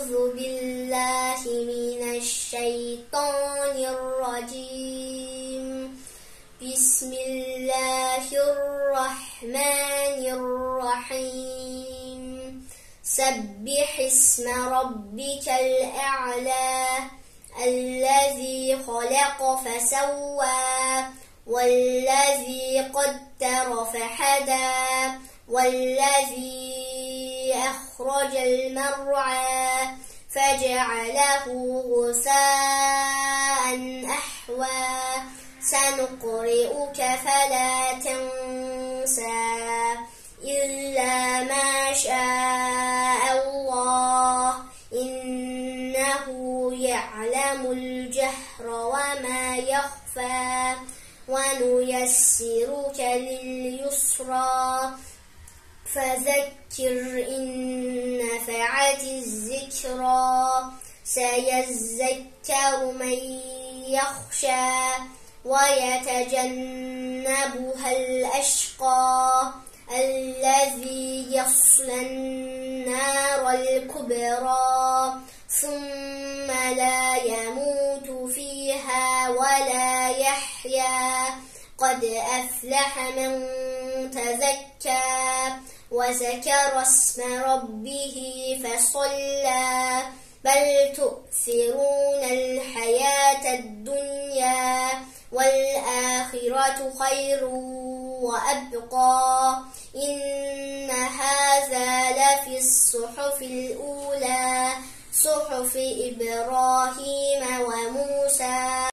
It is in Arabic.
أعوذ بالله من الشيطان الرجيم. بسم الله الرحمن الرحيم. سبح اسم ربك الأعلى الذي خلق فسوى والذي قدر فهدى والذي أخرج المرعى فجعله غثاء أحوى. سنقرئك فلا تنسى إلا ما شاء الله إنه يعلم الجهر وما يخفى. ونيسرك لليسرى فذكر إن نفعت الذكرى. سيذكر من يخشى ويتجنبها الأشقى الذي يصلى النار الكبرى ثم لا يموت فيها ولا يحيا. قد أفلح من تزكى وذكر اسم ربه فصلى. بل تؤثرون الحياة الدنيا والآخرة خير وأبقى. إن هذا لفي الصحف الأولى صحف إبراهيم وموسى.